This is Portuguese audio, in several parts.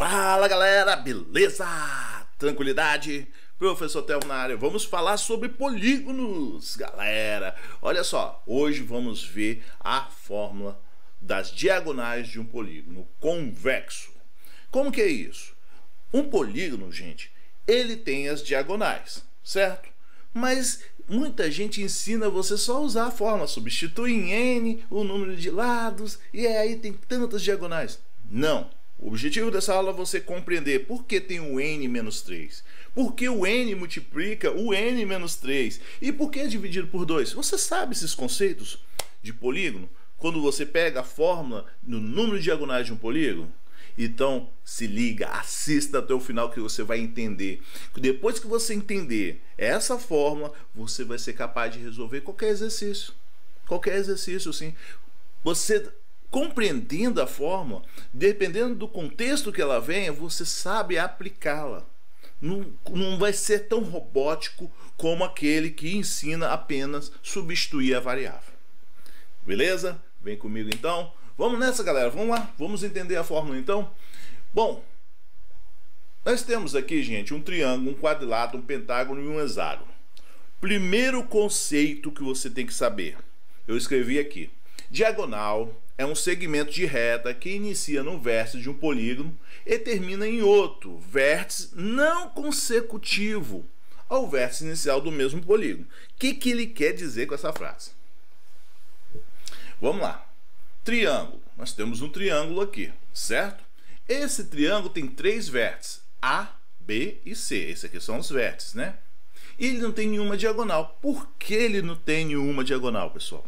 Fala galera, beleza? Tranquilidade? Professor Thelmo na área. Vamos falar sobre polígonos, galera. Olha só, hoje vamos ver a fórmula das diagonais de um polígono convexo. Como que é isso? Um polígono, gente, ele tem as diagonais, certo? Mas muita gente ensina você só usar a fórmula, substitui em n o número de lados e aí tem tantas diagonais. Não. O objetivo dessa aula é você compreender por que tem o n menos 3, por que o n multiplica o n menos 3 e por que é dividido por 2. Você sabe esses conceitos de polígono? Quando você pega a fórmula no número de diagonais de um polígono? Então se liga, assista até o final que você vai entender. Depois que você entender essa fórmula, você vai ser capaz de resolver qualquer exercício. Qualquer exercício, sim. Você compreendendo a fórmula, dependendo do contexto que ela venha, você sabe aplicá-la. Não vai ser tão robótico como aquele que ensina apenas substituir a variável. Beleza? Vem comigo então. Vamos nessa, galera. Vamos lá. Vamos entender a fórmula então. Bom, nós temos aqui, gente, um triângulo, um quadrilátero, um pentágono e um hexágono. Primeiro conceito que você tem que saber. Eu escrevi aqui. Diagonal é um segmento de reta que inicia no vértice de um polígono e termina em outro vértice não consecutivo ao vértice inicial do mesmo polígono. O que ele quer dizer com essa frase? Vamos lá. Triângulo. Nós temos um triângulo aqui, certo? Esse triângulo tem três vértices, A, B e C. Esses aqui são os vértices, né? E ele não tem nenhuma diagonal. Por que ele não tem nenhuma diagonal, pessoal?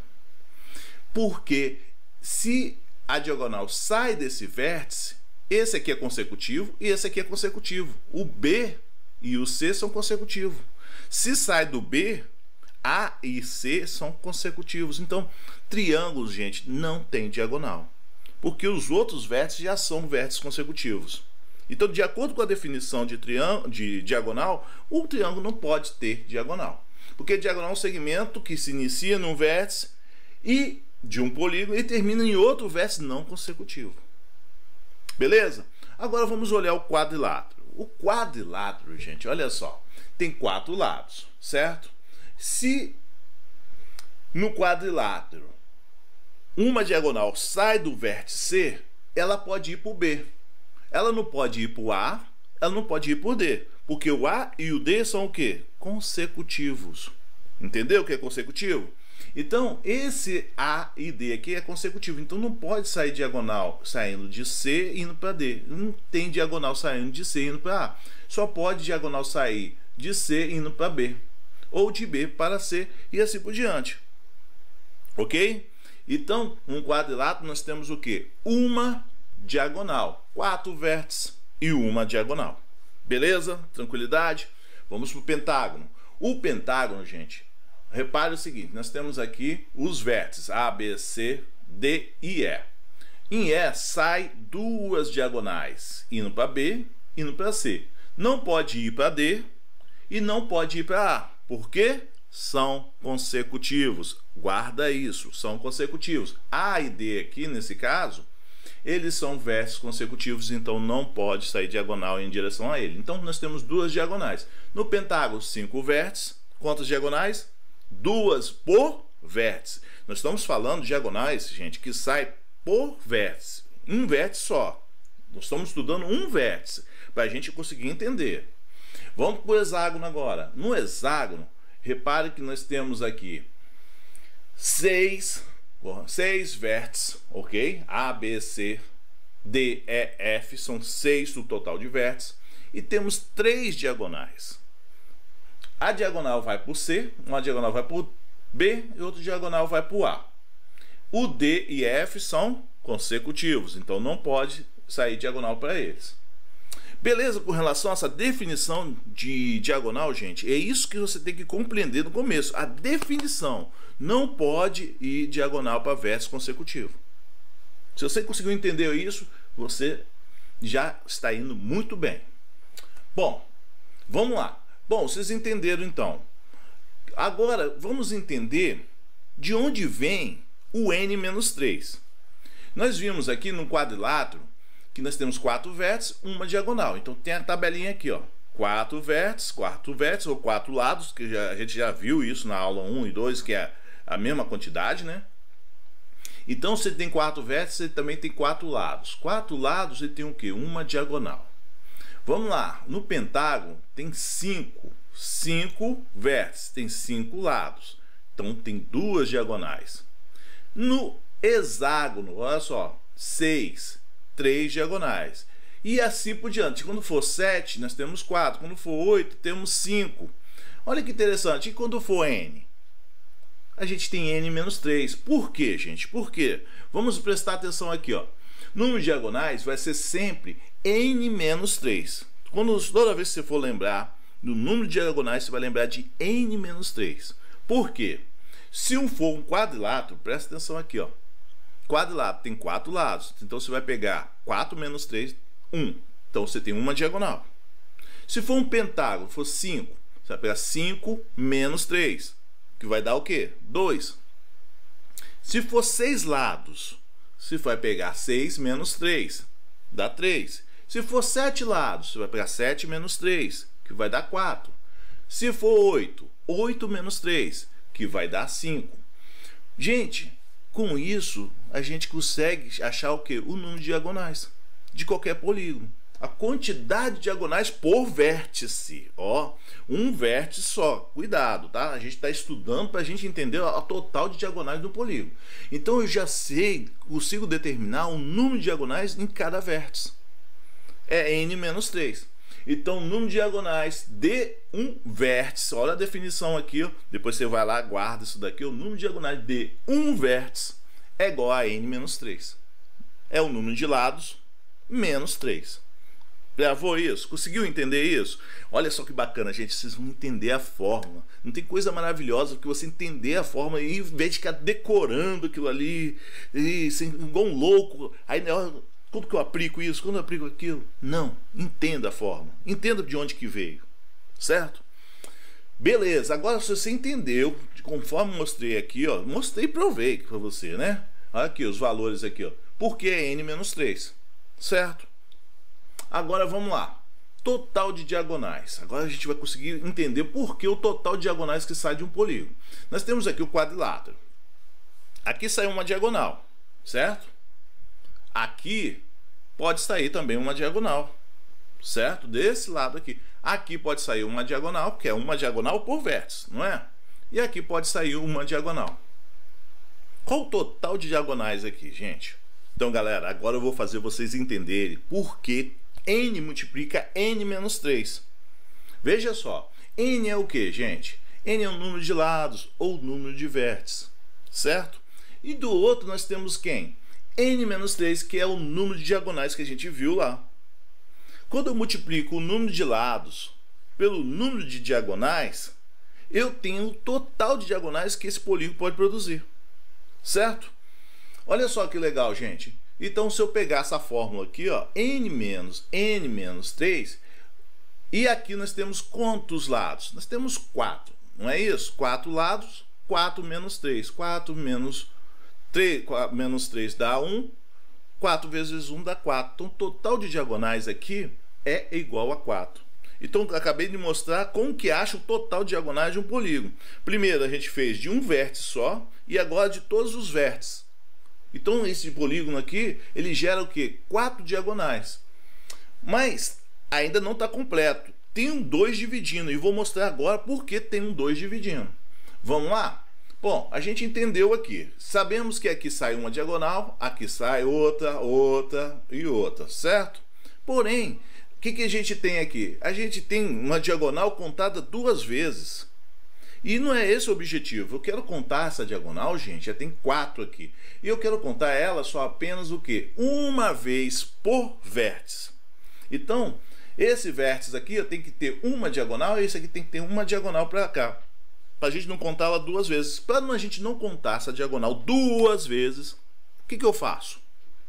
Porque se a diagonal sai desse vértice, esse aqui é consecutivo e esse aqui é consecutivo. O B e o C são consecutivos. Se sai do B, A e C são consecutivos. Então, triângulos, gente, não tem diagonal. Porque os outros vértices já são vértices consecutivos. Então, de acordo com a definição de diagonal, o triângulo não pode ter diagonal. Porque diagonal é um segmento que se inicia num vértice e de um polígono e termina em outro vértice não consecutivo. Beleza? Agora vamos olhar o quadrilátero. O quadrilátero, gente, olha só, tem 4 lados, certo? Se no quadrilátero uma diagonal sai do vértice C, ela pode ir para o B. Ela não pode ir para o A, ela não pode ir para o D, porque o A e o D são o quê? Consecutivos. Entendeu o que é consecutivo? Então, esse A e D aqui é consecutivo. Então, não pode sair diagonal saindo de C e indo para D. Não tem diagonal saindo de C e indo para A. Só pode diagonal sair de C e indo para B. Ou de B para C e assim por diante. Ok? Então, um quadrilátero nós temos o quê? Uma diagonal. 4 vértices e uma diagonal. Beleza? Tranquilidade? Vamos para o pentágono. O pentágono, gente, repare o seguinte, nós temos aqui os vértices A, B, C, D e E. Em E sai 2 diagonais, indo para B, indo para C. Não pode ir para D e não pode ir para A. Por quê? São consecutivos. Guarda isso, são consecutivos. A e D aqui, nesse caso, eles são vértices consecutivos, então não pode sair diagonal em direção a ele. Então nós temos 2 diagonais. No pentágono, 5 vértices. Quantas diagonais? 2 por vértice. Nós estamos falando de diagonais, gente, que sai por vértice. Um vértice só. Nós estamos estudando um vértice para a gente conseguir entender. Vamos para o hexágono agora. No hexágono, repare que nós temos aqui 6 vértices, ok? A, B, C, D, E, F. São 6 no total de vértices. E temos 3 diagonais. A diagonal vai para o C, uma diagonal vai para o B e outra diagonal vai para o A. O D e F são consecutivos, então não pode sair diagonal para eles. Beleza? Com relação a essa definição de diagonal, gente, é isso que você tem que compreender no começo. A definição não pode ir diagonal para vértice consecutivo. Se você conseguiu entender isso, você já está indo muito bem. Bom, vamos lá. Bom, vocês entenderam então. Agora vamos entender de onde vem o n menos 3. Nós vimos aqui no quadrilátero que nós temos 4 vértices, uma diagonal. Então tem a tabelinha aqui, ó. 4 vértices ou 4 lados, que a gente já viu isso na aula 1 e 2, que é a mesma quantidade, né? Então, se ele tem 4 vértices, ele também tem 4 lados. 4 lados, ele tem o quê? Uma diagonal. Vamos lá. No pentágono, tem 5 vértices, tem 5 lados. Então, tem 2 diagonais. No hexágono, olha só, 6, 3 diagonais. E assim por diante. Quando for 7, nós temos 4. Quando for 8, temos 5. Olha que interessante. E quando for n? A gente tem n menos 3. Por quê, gente? Por quê? Vamos prestar atenção aqui, ó. Número de diagonais vai ser sempre n menos 3. Toda vez que você for lembrar do número de diagonais, você vai lembrar de n menos 3. Por quê? Se for um quadrilátero, presta atenção aqui, ó. Quadrilátero tem 4 lados. Então você vai pegar 4 menos 3, 1. Então você tem uma diagonal. Se for um pentágono, for 5, você vai pegar 5 menos 3. Que vai dar o quê? 2. Se for 6 lados, você vai pegar 6 menos 3, dá 3. Se for 7 lados, você vai pegar 7 menos 3, que vai dar 4. Se for 8, 8 menos 3, que vai dar 5. Gente, com isso, a gente consegue achar o quê? O número de diagonais de qualquer polígono. A quantidade de diagonais por vértice, ó, um vértice só, cuidado, tá? A gente está estudando para a gente entender a total de diagonais do polígono. Então eu já sei, consigo determinar o número de diagonais em cada vértice. É n menos 3. Então o número de diagonais de um vértice, olha a definição aqui, ó, depois você vai lá, guarda isso daqui, o número de diagonais de um vértice é igual a n menos 3. É o número de lados menos 3. Gravou isso? Conseguiu entender isso? Olha só que bacana, gente. Vocês vão entender a fórmula. Não tem coisa maravilhosa que você entender a fórmula e, em vez de ficar decorando aquilo ali, e assim, igual um louco. Aí, quando que eu aplico isso? Quando eu aplico aquilo? Não. Entenda a fórmula. Entenda de onde que veio. Certo? Beleza. Agora, se você entendeu, conforme mostrei aqui, ó, mostrei e provei para você, né? Olha aqui os valores aqui, ó. Por que é n menos 3? Certo? Agora vamos lá. Total de diagonais. Agora a gente vai conseguir entender por que o total de diagonais que sai de um polígono. Nós temos aqui o quadrilátero. Aqui sai uma diagonal, certo? Aqui pode sair também uma diagonal, certo? Desse lado aqui. Aqui pode sair uma diagonal, que é uma diagonal por vértice, não é? E aqui pode sair uma diagonal. Qual o total de diagonais aqui, gente? Então, galera, agora eu vou fazer vocês entenderem por que n multiplica n menos 3. Veja só, n é o que, gente? N é o número de lados ou número de vértices, certo? E do outro nós temos quem? N menos 3, que é o número de diagonais que a gente viu lá. Quando eu multiplico o número de lados pelo número de diagonais, eu tenho o total de diagonais que esse polígono pode produzir, certo? Olha só que legal, gente. Então, se eu pegar essa fórmula aqui, ó, n menos 3, e aqui nós temos quantos lados? Nós temos 4, não é isso? 4 lados, 4 menos 3. 4 menos 3 dá 1, 4 vezes 1 dá 4. Então, o total de diagonais aqui é igual a 4. Então, acabei de mostrar como que acha o total de diagonais de um polígono. Primeiro, a gente fez de um vértice só, e agora de todos os vértices. Então, esse polígono aqui, ele gera o quê? 4 diagonais. Mas ainda não está completo. Tem um 2 dividindo. E vou mostrar agora por que tem um 2 dividindo. Vamos lá? Bom, a gente entendeu aqui. Sabemos que aqui sai uma diagonal, aqui sai outra, outra e outra, certo? Porém, o que a gente tem aqui? A gente tem uma diagonal contada 2 vezes. E não é esse o objetivo. Eu quero contar essa diagonal, gente, já tem 4 aqui. E eu quero contar ela só apenas o quê? Uma vez por vértice. Então, esse vértice aqui eu tenho que ter uma diagonal e esse aqui tem que ter uma diagonal para cá. Para a gente não contar ela 2 vezes. Para a gente não contar essa diagonal 2 vezes, o que eu faço?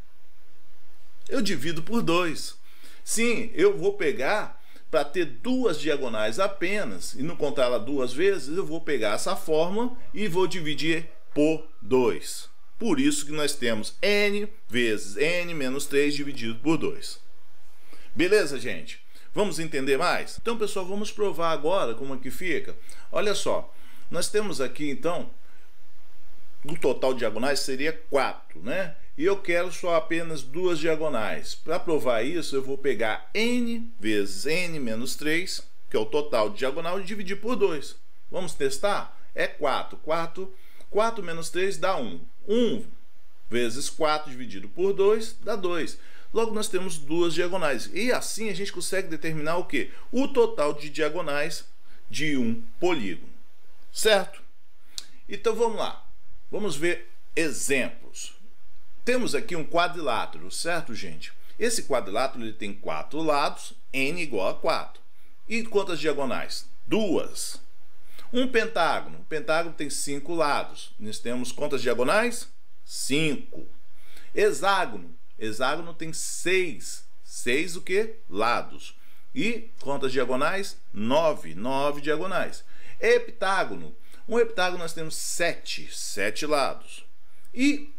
Eu divido por 2. Sim, eu vou pegar... Para ter 2 diagonais apenas e não contar ela 2 vezes, eu vou pegar essa fórmula e vou dividir por 2. Por isso que nós temos n vezes n menos 3 dividido por 2. Beleza, gente? Vamos entender mais? Então, pessoal, vamos provar agora como é que fica. Olha só, nós temos aqui, então, o total de diagonais seria 4, né? E eu quero só apenas duas diagonais. Para provar isso, eu vou pegar n vezes n menos 3, que é o total de diagonal, e dividir por 2. Vamos testar? É 4. 4 menos 3 dá 1. 1 vezes 4 dividido por 2 dá 2. Logo, nós temos duas diagonais. E assim a gente consegue determinar o quê? O total de diagonais de um polígono. Certo? Então, vamos lá. Vamos ver exemplos. Temos aqui um quadrilátero, certo, gente? Esse quadrilátero ele tem 4 lados, n igual a 4. E quantas diagonais? 2. Um pentágono. O pentágono tem 5 lados. Nós temos quantas diagonais? 5. Hexágono. Hexágono tem 6. 6 o quê? Lados. E quantas diagonais? 9. 9 diagonais. Heptágono. Um heptágono nós temos 7 lados. E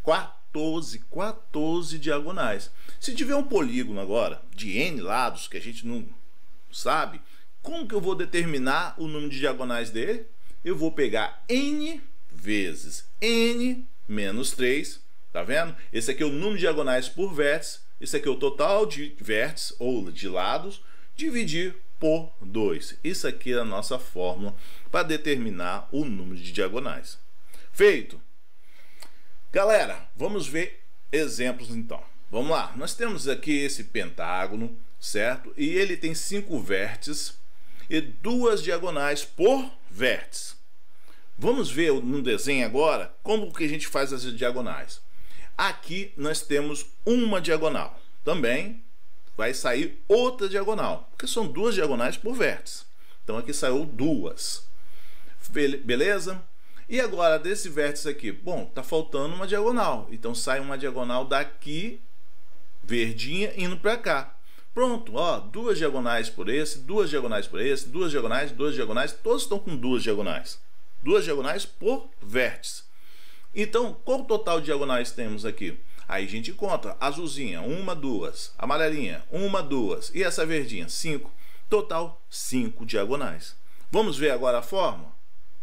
14 diagonais. Se tiver um polígono agora de n lados, que a gente não sabe, como que eu vou determinar o número de diagonais dele? Eu vou pegar n vezes n menos 3. Tá vendo? Esse aqui é o número de diagonais por vértice. Esse aqui é o total de vértices ou de lados. Dividir por 2. Isso aqui é a nossa fórmula para determinar o número de diagonais. Feito! Galera, vamos ver exemplos então. Vamos lá. Nós temos aqui esse pentágono, certo? E ele tem 5 vértices e 2 diagonais por vértice. Vamos ver no desenho agora como que a gente faz as diagonais. Aqui nós temos uma diagonal. Também vai sair outra diagonal, porque são 2 diagonais por vértice. Então aqui saiu 2. Beleza? E agora desse vértice aqui, bom, tá faltando uma diagonal. Então sai uma diagonal daqui, verdinha, indo para cá. Pronto, ó, 2 diagonais por esse, 2 diagonais por esse, 2 diagonais, 2 diagonais, todos estão com 2 diagonais. 2 diagonais por vértice. Então, qual o total de diagonais temos aqui? Aí a gente conta, azulzinha, 1, 2, amarelinha, 1, 2, e essa verdinha, 5. Total, 5 diagonais. Vamos ver agora a fórmula?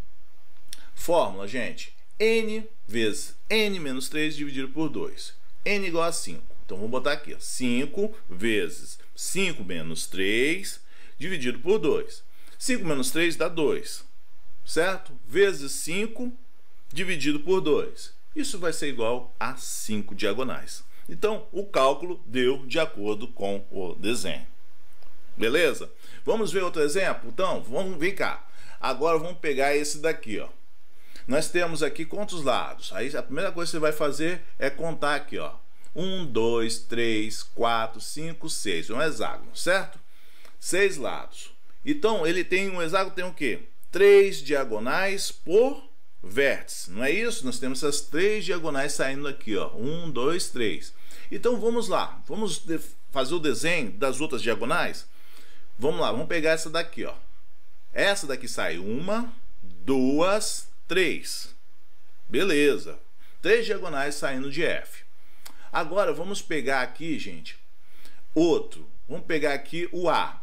Fórmula, gente, n vezes n menos 3 dividido por 2. N igual a 5. Então, vamos botar aqui, ó, 5 vezes 5 menos 3 dividido por 2. 5 menos 3 dá 2, certo? Vezes 5 dividido por 2. Isso vai ser igual a 5 diagonais. Então, o cálculo deu de acordo com o desenho. Beleza? Vamos ver outro exemplo? Então, vem cá. Agora vamos pegar esse daqui, ó. Nós temos aqui quantos lados? Aí a primeira coisa que você vai fazer é contar aqui, ó. 1, 2, 3, 4, 5, 6. Um hexágono, certo? 6 lados. Então, ele tem um hexágono, tem o quê? 3 diagonais por vértice, não é isso? Nós temos essas 3 diagonais saindo aqui, ó. 1, 2, 3. Então vamos lá, vamos fazer o desenho das outras diagonais. Vamos lá, vamos pegar essa daqui, ó. Essa daqui sai 1, 2, 3. Beleza. 3 diagonais saindo de F. Agora vamos pegar aqui, gente, outro. Vamos pegar aqui o A.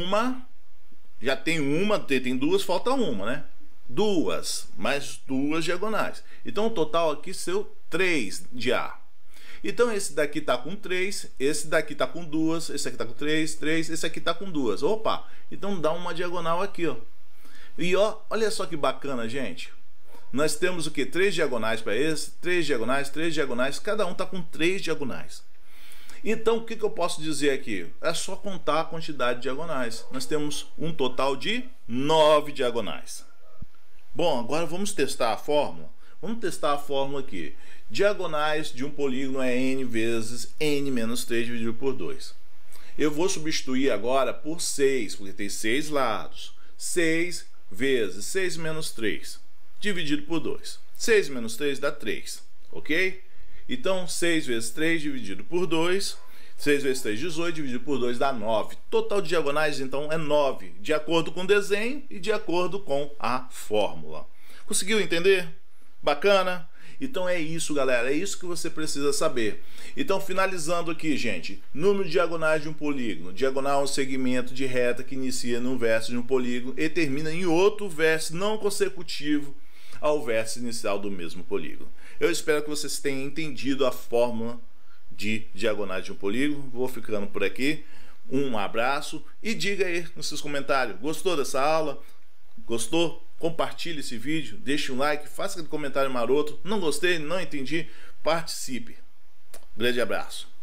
Já tem uma, tem 2, falta uma, né? 2, mais 2 diagonais. Então o total aqui são 3 de A. Então esse daqui está com 3, esse daqui está com 2, esse aqui está com 3, esse aqui está com 2. Opa, então dá uma diagonal aqui, ó. E ó, olha só que bacana, gente. Nós temos o que? 3 diagonais para esse, 3 diagonais, cada um está com 3 diagonais. Então o que eu posso dizer aqui? É só contar a quantidade de diagonais. Nós temos um total de 9 diagonais. Bom, agora vamos testar a fórmula. Vamos testar a fórmula aqui. Diagonais de um polígono é n vezes n menos 3 dividido por 2. Eu vou substituir agora por 6, porque tem 6 lados. 6 vezes 6 menos 3 dividido por 2. 6 menos 3 dá 3, ok? Então, 6 vezes 3 dividido por 2. 6 vezes 3, 18, dividido por 2 dá 9. Total de diagonais, então, é 9, de acordo com o desenho e de acordo com a fórmula. Conseguiu entender? Bacana? Então é isso, galera, é isso que você precisa saber. Então, finalizando aqui, gente, número de diagonais de um polígono. Diagonal é um segmento de reta que inicia num vértice de um polígono e termina em outro vértice não consecutivo ao vértice inicial do mesmo polígono. Eu espero que vocês tenham entendido a fórmula de diagonais de um polígono. Vou ficando por aqui. Um abraço e diga aí nos seus comentários, gostou dessa aula? Gostou? Compartilhe esse vídeo, deixe um like, faça aquele comentário maroto. Não gostei, não entendi, participe. Grande abraço.